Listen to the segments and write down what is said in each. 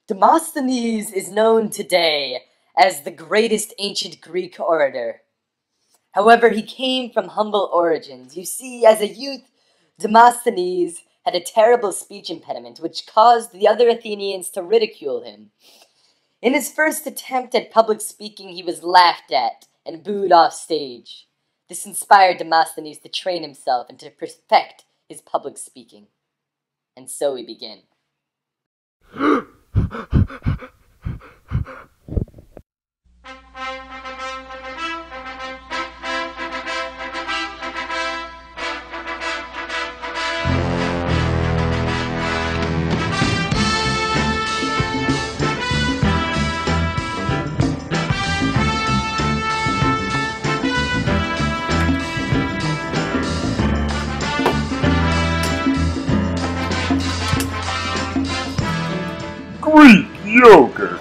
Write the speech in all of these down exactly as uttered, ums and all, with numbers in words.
Demosthenes is known today as the greatest ancient Greek orator. However, he came from humble origins. You see, as a youth, Demosthenes had a terrible speech impediment, which caused the other Athenians to ridicule him. In his first attempt at public speaking, he was laughed at and booed off stage. This inspired Demosthenes to train himself and to perfect his public speaking. And so we begin. Greek yogurt.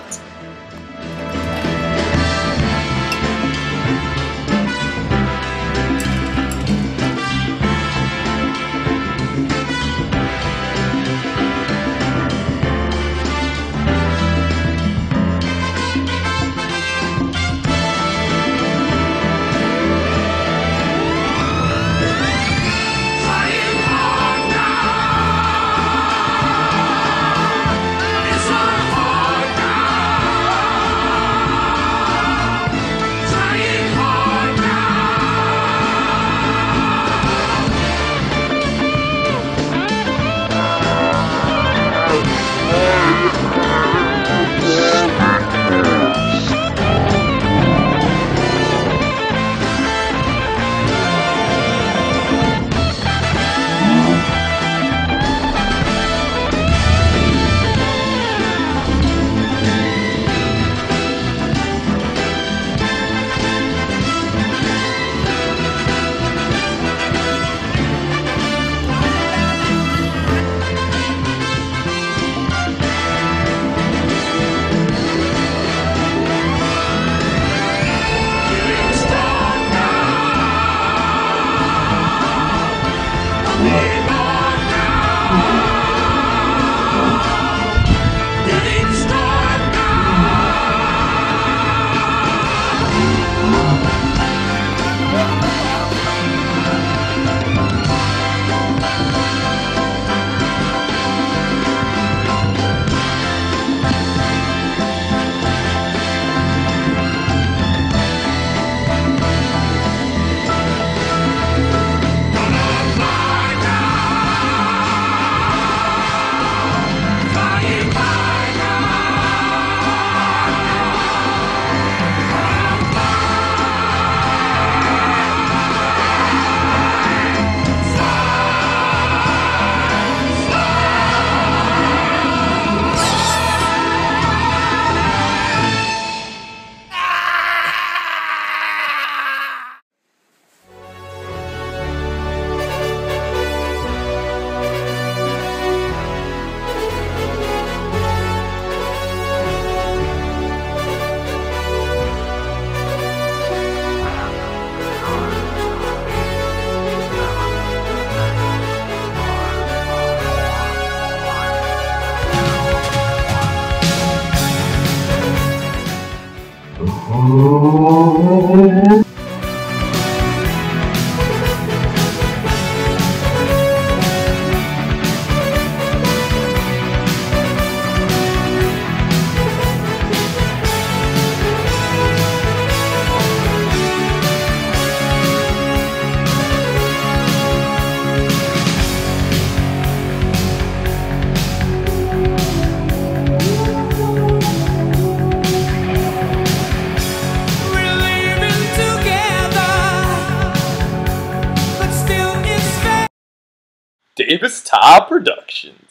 Davis Top Productions.